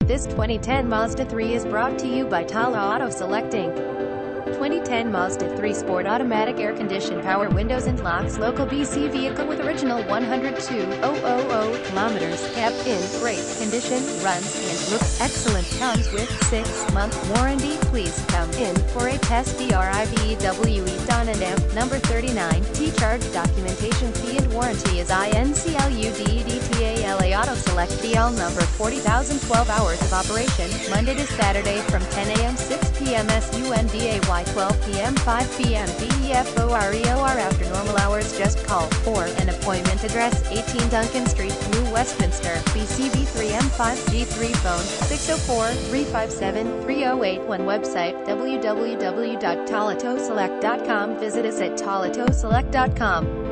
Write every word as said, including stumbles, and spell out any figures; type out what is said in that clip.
This twenty ten Mazda three is brought to you by Tala Auto Selecting. twenty ten Mazda three Sport Automatic Air-Conditioned Power Windows and Locks. Local B C vehicle with original one hundred two thousand kilometers, kept in great condition, runs and looks excellent. Comes with six month warranty. Please come in for a test. Drive Don and M, number thirty-nine, T-Charge. Documentation fee and warranty is I N C L U D E D T A L A Auto Select. D L number forty thousand, twelve hours of operation, Monday to Saturday from ten A M six P M Sunday twelve P M five P M BEFOREOR. After normal hours, just call for an appointment. Address eighteen Duncan Street, New Westminster, B C V three M five G three. Phone six oh four, three five seven, three oh eight one. Website w w w dot talato select dot com. Visit us at talato select dot com.